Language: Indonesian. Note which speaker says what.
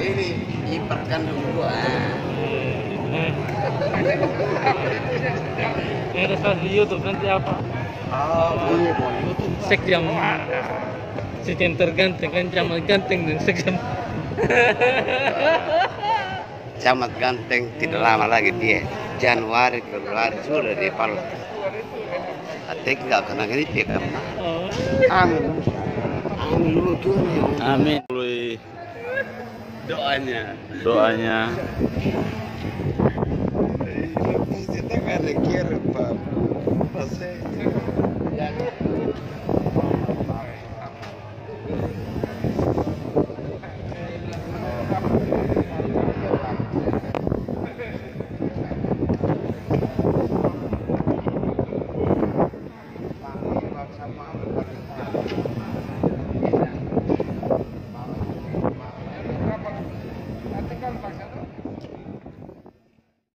Speaker 1: ini ipatkan dulu.
Speaker 2: Ini ada di YouTube nanti apa?
Speaker 1: Oh, boleh YouTube.
Speaker 2: Sek jam si center ganteng kan Camat Ganteng dan sek jam.
Speaker 1: Camat Ganteng tidak lama lagi dia. Januari, Februari sudah dia palut. Atik nggak kena ini dia kan. Amin. Amin dulu tuh.
Speaker 2: Amin.
Speaker 1: Doanya.
Speaker 2: Doanya.
Speaker 1: Kita kan kira Pak. Sama